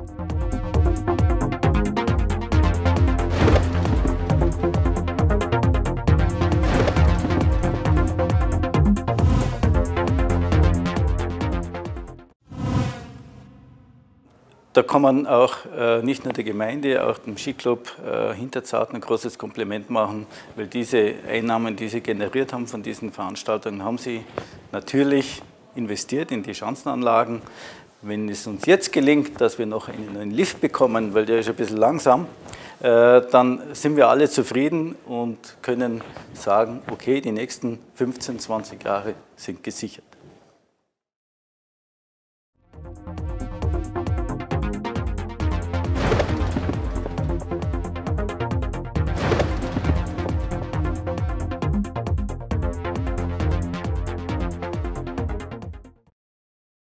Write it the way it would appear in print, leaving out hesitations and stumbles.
Da kann man auch nicht nur der Gemeinde, auch dem Skiclub Hinterzarten ein großes Kompliment machen, weil diese Einnahmen, die sie generiert haben von diesen Veranstaltungen, haben sie natürlich investiert in die Schanzenanlagen. Wenn es uns jetzt gelingt, dass wir noch einen neuen Lift bekommen, weil der ist ein bisschen langsam, dann sind wir alle zufrieden und können sagen, okay, die nächsten 15, 20 Jahre sind gesichert.